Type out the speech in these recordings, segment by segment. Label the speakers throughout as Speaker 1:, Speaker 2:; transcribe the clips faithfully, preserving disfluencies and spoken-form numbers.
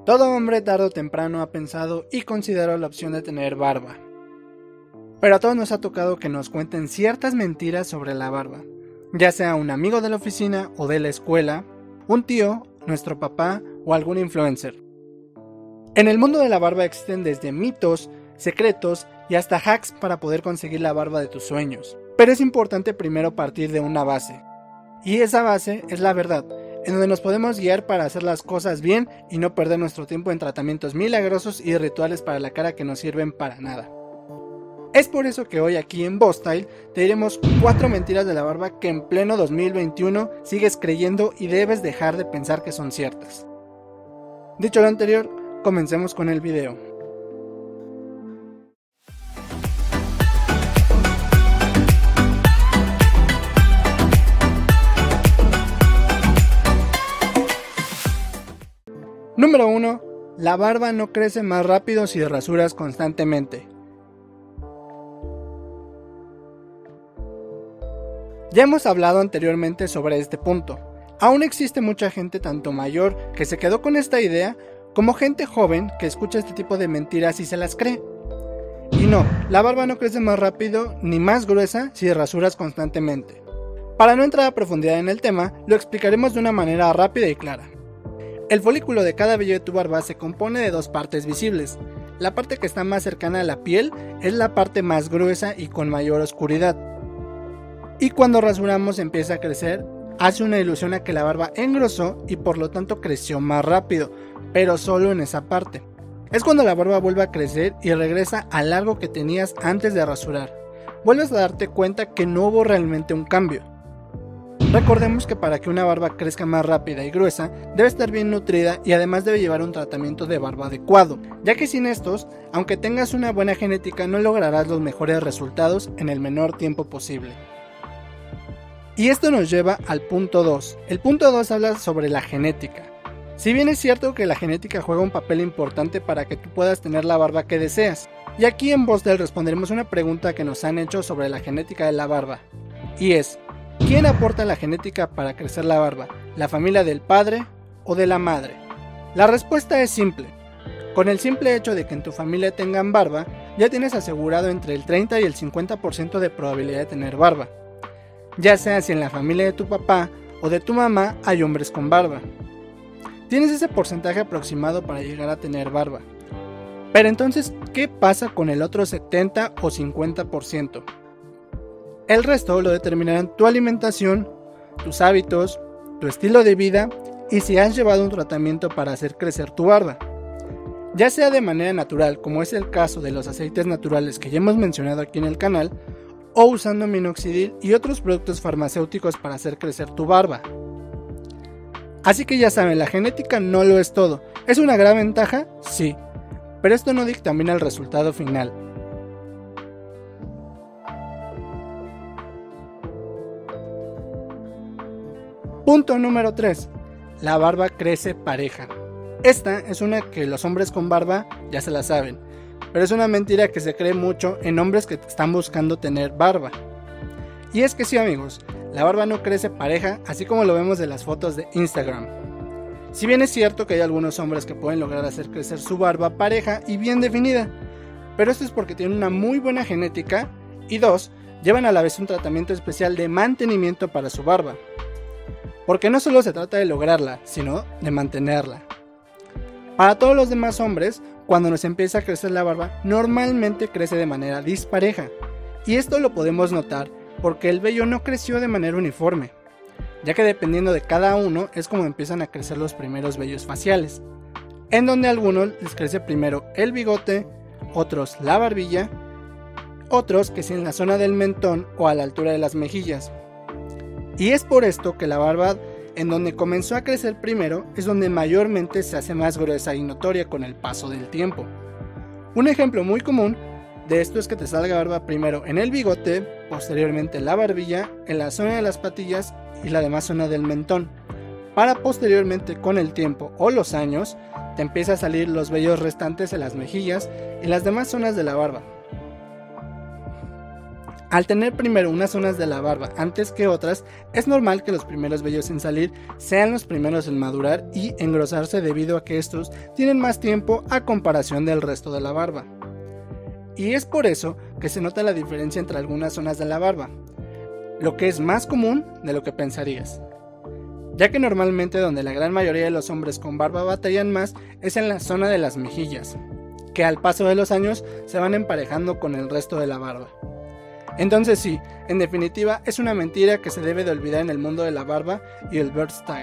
Speaker 1: Todo hombre tarde o temprano ha pensado y considerado la opción de tener barba. Pero a todos nos ha tocado que nos cuenten ciertas mentiras sobre la barba, ya sea un amigo de la oficina o de la escuela, un tío, nuestro papá o algún influencer. En el mundo de la barba existen desde mitos, secretos y hasta hacks para poder conseguir la barba de tus sueños. Pero es importante primero partir de una base. Y esa base es la verdad, en donde nos podemos guiar para hacer las cosas bien y no perder nuestro tiempo en tratamientos milagrosos y rituales para la cara que no sirven para nada. Es por eso que hoy aquí en Bostyle te diremos cuatro mentiras de la barba que en pleno dos mil veintiuno sigues creyendo y debes dejar de pensar que son ciertas. Dicho lo anterior, comencemos con el video. Número uno. La barba no crece más rápido si rasuras constantemente. Ya hemos hablado anteriormente sobre este punto. Aún existe mucha gente tanto mayor que se quedó con esta idea, como gente joven que escucha este tipo de mentiras y se las cree. Y no, la barba no crece más rápido ni más gruesa si rasuras constantemente. Para no entrar a profundidad en el tema, lo explicaremos de una manera rápida y clara. El folículo de cada vello de tu barba se compone de dos partes visibles. La parte que está más cercana a la piel es la parte más gruesa y con mayor oscuridad. Y cuando rasuramos empieza a crecer, hace una ilusión a que la barba engrosó y por lo tanto creció más rápido, pero solo en esa parte. Es cuando la barba vuelve a crecer y regresa al largo que tenías antes de rasurar. Vuelves a darte cuenta que no hubo realmente un cambio. Recordemos que para que una barba crezca más rápida y gruesa, debe estar bien nutrida y además debe llevar un tratamiento de barba adecuado, ya que sin estos, aunque tengas una buena genética, no lograrás los mejores resultados en el menor tiempo posible. Y esto nos lleva al punto dos. El punto dos habla sobre la genética. Si bien es cierto que la genética juega un papel importante para que tú puedas tener la barba que deseas, y aquí en Bostyle responderemos una pregunta que nos han hecho sobre la genética de la barba, y es: ¿quién aporta la genética para crecer la barba? ¿La familia del padre o de la madre? La respuesta es simple. Con el simple hecho de que en tu familia tengan barba, ya tienes asegurado entre el treinta y el cincuenta por ciento de probabilidad de tener barba. Ya sea si en la familia de tu papá o de tu mamá hay hombres con barba. Tienes ese porcentaje aproximado para llegar a tener barba. Pero entonces, ¿qué pasa con el otro setenta o cincuenta por ciento? El resto lo determinarán tu alimentación, tus hábitos, tu estilo de vida y si has llevado un tratamiento para hacer crecer tu barba. Ya sea de manera natural, como es el caso de los aceites naturales que ya hemos mencionado aquí en el canal, o usando minoxidil y otros productos farmacéuticos para hacer crecer tu barba. Así que ya saben, la genética no lo es todo. ¿Es una gran ventaja? Sí, pero esto no dictamina el resultado final. Punto número tres. La barba crece pareja. Esta es una que los hombres con barba ya se la saben, pero es una mentira que se cree mucho en hombres que están buscando tener barba. Y es que sí, amigos, la barba no crece pareja, así como lo vemos de las fotos de Instagram. Si bien es cierto que hay algunos hombres que pueden lograr hacer crecer su barba pareja y bien definida, pero esto es porque tienen una muy buena genética y dos, llevan a la vez un tratamiento especial de mantenimiento para su barba. Porque no solo se trata de lograrla, sino de mantenerla. Para todos los demás hombres, cuando nos empieza a crecer la barba, normalmente crece de manera dispareja. Y esto lo podemos notar porque el vello no creció de manera uniforme, ya que dependiendo de cada uno es como empiezan a crecer los primeros vellos faciales, en donde a algunos les crece primero el bigote, otros la barbilla, otros que es en la zona del mentón o a la altura de las mejillas. Y es por esto que la barba en donde comenzó a crecer primero es donde mayormente se hace más gruesa y notoria con el paso del tiempo. Un ejemplo muy común de esto es que te salga barba primero en el bigote, posteriormente en la barbilla, en la zona de las patillas y la demás zona del mentón, para posteriormente con el tiempo o los años te empieza a salir los vellos restantes en las mejillas y las demás zonas de la barba. Al tener primero unas zonas de la barba antes que otras, es normal que los primeros vellos en salir sean los primeros en madurar y engrosarse debido a que estos tienen más tiempo a comparación del resto de la barba. Y es por eso que se nota la diferencia entre algunas zonas de la barba, lo que es más común de lo que pensarías, ya que normalmente donde la gran mayoría de los hombres con barba batallan más es en la zona de las mejillas, que al paso de los años se van emparejando con el resto de la barba. Entonces sí, en definitiva es una mentira que se debe de olvidar en el mundo de la barba y el bird style.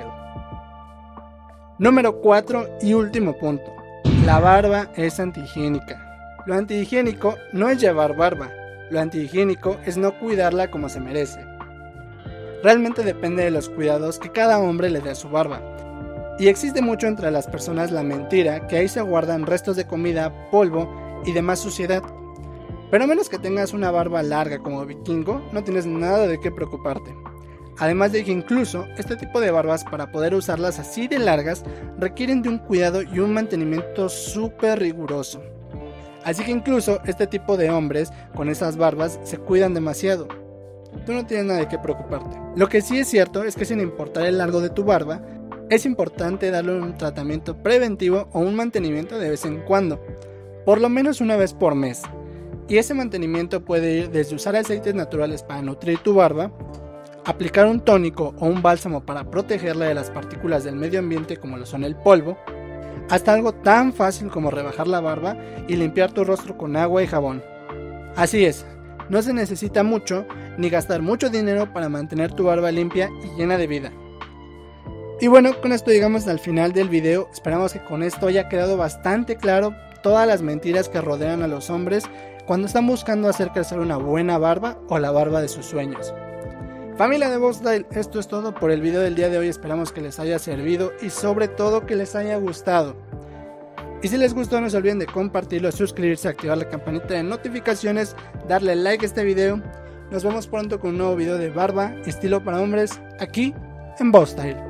Speaker 1: Número cuatro y último punto. La barba es antihigiénica. Lo antihigiénico no es llevar barba, lo antihigiénico es no cuidarla como se merece. Realmente depende de los cuidados que cada hombre le dé a su barba. Y existe mucho entre las personas la mentira que ahí se guardan restos de comida, polvo y demás suciedad. Pero a menos que tengas una barba larga como vikingo, no tienes nada de qué preocuparte. Además de que incluso este tipo de barbas, para poder usarlas así de largas, requieren de un cuidado y un mantenimiento súper riguroso. Así que incluso este tipo de hombres con esas barbas se cuidan demasiado. Tú no tienes nada de qué preocuparte. Lo que sí es cierto es que sin importar el largo de tu barba, es importante darle un tratamiento preventivo o un mantenimiento de vez en cuando, por lo menos una vez por mes. Y ese mantenimiento puede ir desde usar aceites naturales para nutrir tu barba, aplicar un tónico o un bálsamo para protegerla de las partículas del medio ambiente como lo son el polvo, hasta algo tan fácil como rebajar la barba y limpiar tu rostro con agua y jabón. Así es, no se necesita mucho ni gastar mucho dinero para mantener tu barba limpia y llena de vida. Y bueno, con esto llegamos al final del video. Esperamos que con esto haya quedado bastante claro todas las mentiras que rodean a los hombres cuando están buscando hacer crecer una buena barba o la barba de sus sueños. Familia de Bossstyle, esto es todo por el video del día de hoy. Esperamos que les haya servido y sobre todo que les haya gustado. Y si les gustó, no se olviden de compartirlo, suscribirse, activar la campanita de notificaciones, darle like a este video. Nos vemos pronto con un nuevo video de barba, estilo para hombres, aquí en Bossstyle.